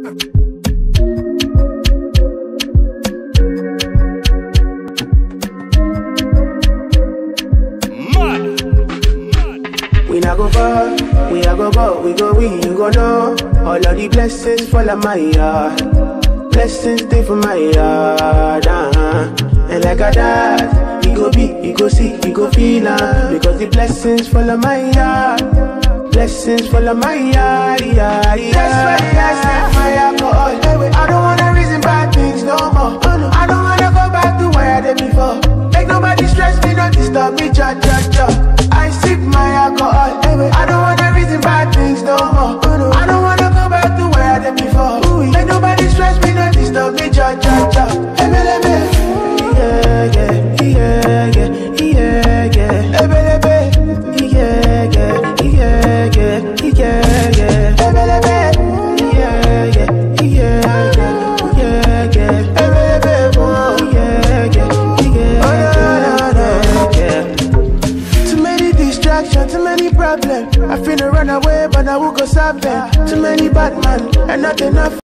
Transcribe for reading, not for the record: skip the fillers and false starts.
We not go far, we a go go, we go we, you go know. All of the blessings fall on my yard. Blessings stay for my yard, And like a dad, we go be, we go see, we go feel, because the blessings fall on my yard. Blessings fall on my yard, That's why I set my alcohol. I don't wanna reason bad things no more. I don't wanna go back to where I did before. Make nobody stress me, don't disturb me, I sip my alcohol. I don't wanna reason bad things no more. I don't wanna go back to where I did before. Make nobody stress me, don't disturb me, Too many problems. I finna run away, but I will go solve them. Too many bad men and not enough.